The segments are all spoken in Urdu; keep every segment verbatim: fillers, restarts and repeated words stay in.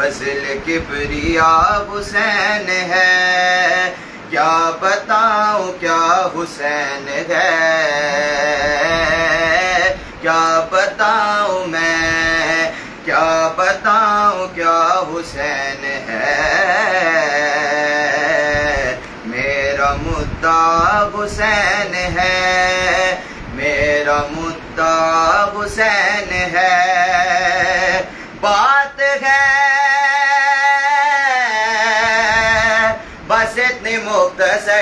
فضل کبریا حسین ہے، کیا بتاؤں کیا حسین ہے، کیا بتاؤں میں، کیا بتاؤں کیا حسین ہے، میرا مدعا حسین ہے، میرا مدعا حسین ہے، بات ہے بس اتنی مختصر،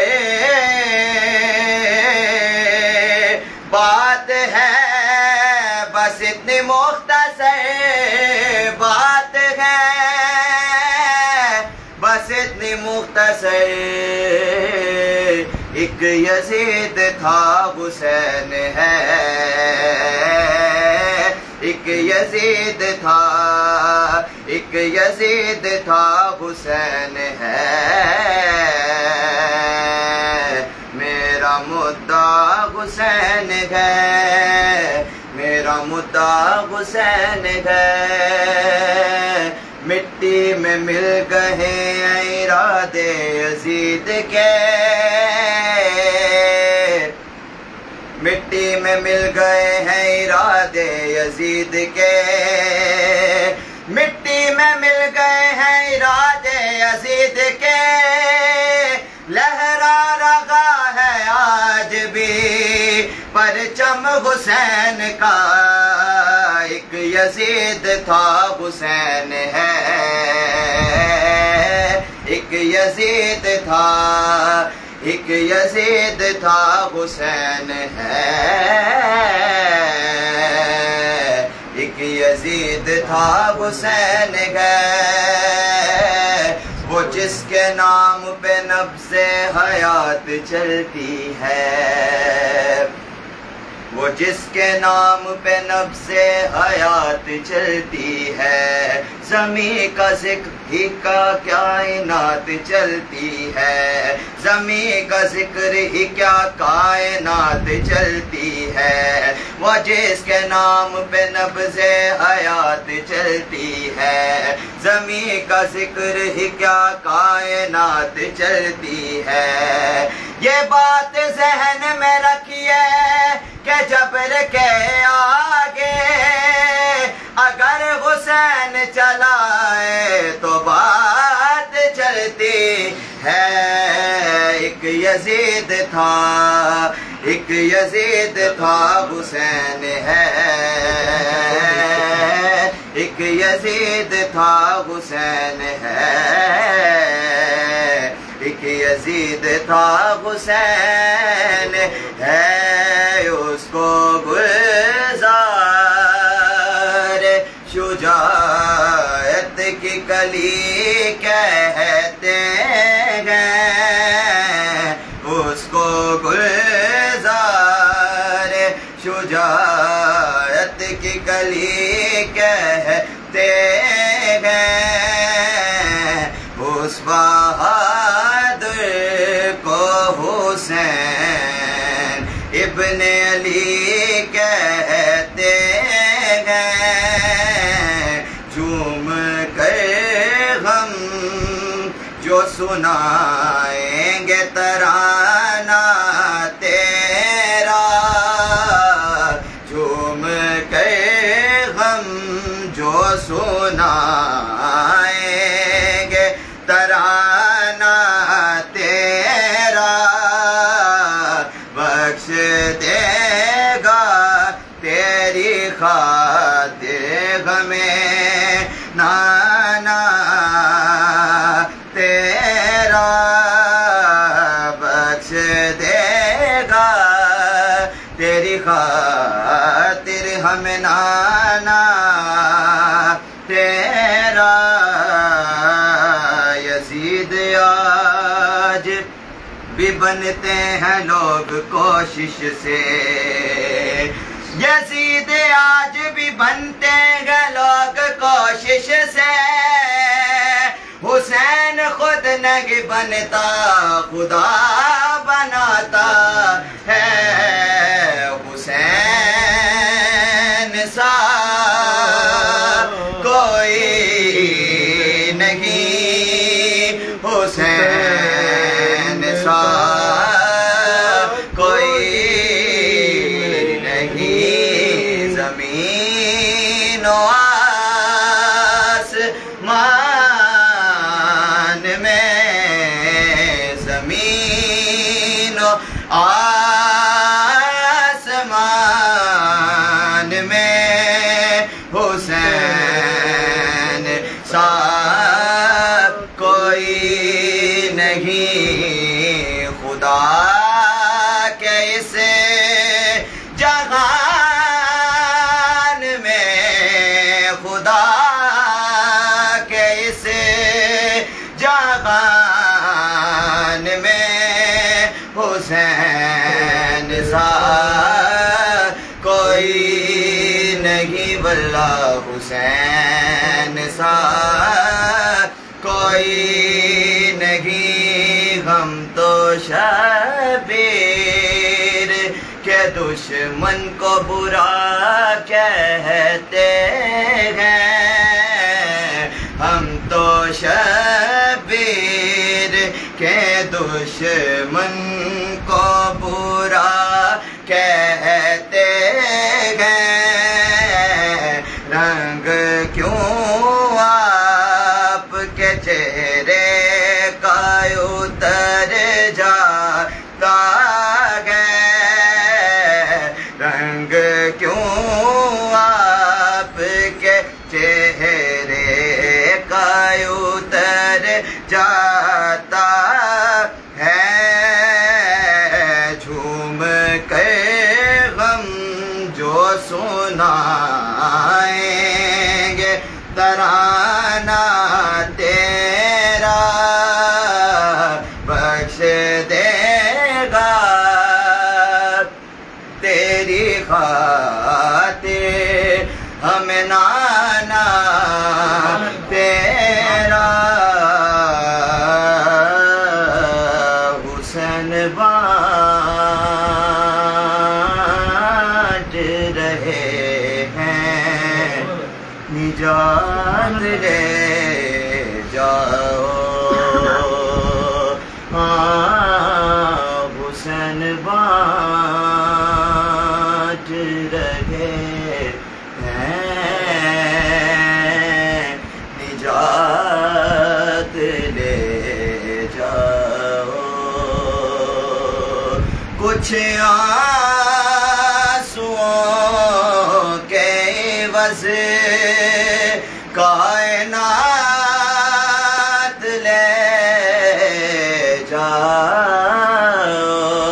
بات ہے بس اتنی مختصر، بات ہے بس اتنی مختصر، ایک یزید تھا حسین ہے، ایک یزید تھا، ایک یزید تھا حسین ہے، میرا مدعا حسین ہے، میرا مدعا حسین ہے، مٹی میں مل گئے ارادے یزید کے، مٹی میں مل گئے ہیں ارادے یزید کے، مٹی میں مل گئے ہیں ارادے یزید کے، لہرا رہا ہے آج بھی پرچم حسین کا، ایک یزید تھا حسین ہے، ایک یزید تھا، ایک یزید تھا حسین ہے، ایک یزید تھا حسین ہے، وہ جس کے نام پہ نبض حیات چلتی ہے، وہ جس کے نام پہ نبض حیات چلتی ہے، زمین کا ذکر ہی کا کائنات چلتی ہے، زمین کا ذکر ہی کیا کائنات چلتی ہے، وہ جس کے نام پہ نبض حیات چلتی ہے، زمین کا ذکر ہی کیا کائنات چلتی ہے، یہ بات ذہن میں رکھیے کہ جبر کے آگے اگر حسین چلائے تو بات چلتی ہے، ایک یزید تھا، ایک یزید تھا حسین ہے، ایک یزید تھا حسین ہے، ایک یزید تھا حسین ہے، اس کو گلزار شجاعت کی کلی کہتے ہیں، اس کو گلزار شجاعت کی کلی کہتے ہیں، اس بہادر کو حسین ابن علی کہتے ہیں، جھوم کر ہم جو سنائیں گے ترانہ تیرا، جھوم کر ہم جو سنائیں گے ترانہ تیرا، بخش دے گا تیری خاطر ہمیں نانا تیرا، بخش دے گا تیری خاطر ہمیں نانا تیرا، یزید آج بھی بنتے ہیں لوگ کوشش سے، یزید آج بھی بنتے ہیں لوگ کوشش سے، حسین خود نہیں بنتا خدا بناتا ہے، حسین سا کوئی حسین سا کوئی نہیں، ہم تو شبیر کے دشمن کو برا کہتے ہیں، ہم تو شبیر کے دشمن کو برا کہتے ہیں، رنگ کیوں آپ کے چہرے کا اتر جاتا ہے، رنگ کیوں آپ کے چہرے کا اتر جاتا ہے، جھوم کے غم جو سنائیں گے ترانہ تیرا بخش دے گا تیری خاطر ہمیں نانا تیرا حسین بانٹ رہے ہیں، نجات لے جاؤ، ہاں حسین بانٹ رہے ہیں، نجات لے جاؤ، کچھ آنسوؤں کے عوض کائنات لے جاؤ،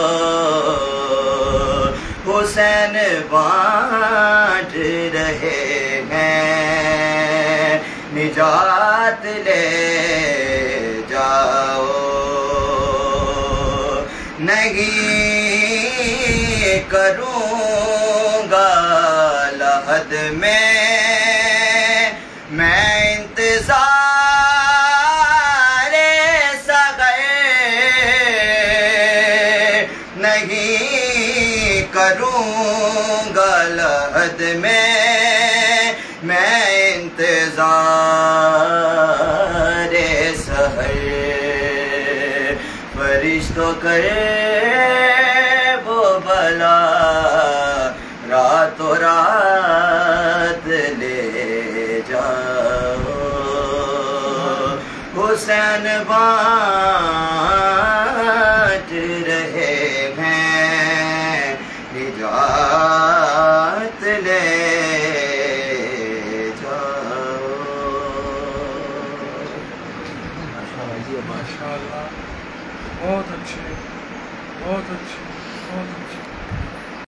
حسین بانٹ رہے ہیں، نجات لے جاؤ، نہیں کروں گا لحد میں میں انتظار صغیر، نہیں کروں گا لحد میں میں انتظار سحر، فرشتوں کرے وہ بلا راتوں رات لے جاؤ، حسین بانٹ رہے ہیں، نجات لے جاؤ۔ ماشاء اللہ، بہت اچھے، بہت اچھے، بہت اچھے۔